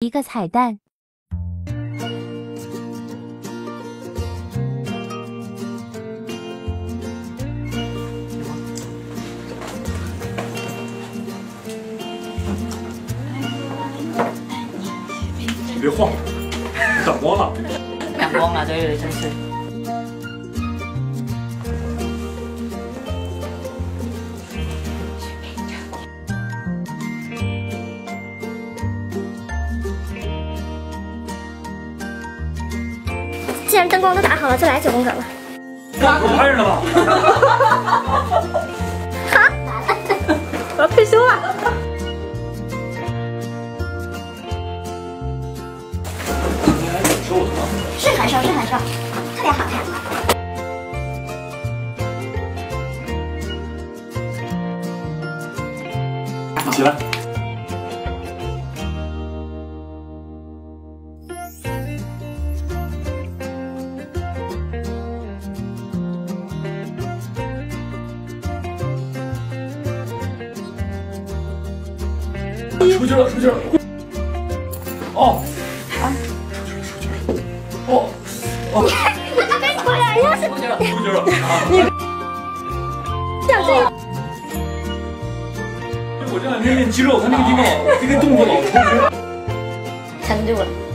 一个彩蛋。 别晃，感光了。 感光了，对，真是。 既然灯光都打好了，就来9宫格吧。 我拍着呢吧？ 好，我要退休了。 你还挺瘦的啊？ 是很瘦，是很瘦，特别好看。 你起来。 出去了，出去了。哦，啊，出去了。哦，哦。 我俩要是出去了，出去了。 你像这样， 我这两天练肌肉，他那个地方这个动作老抽。 撑住了。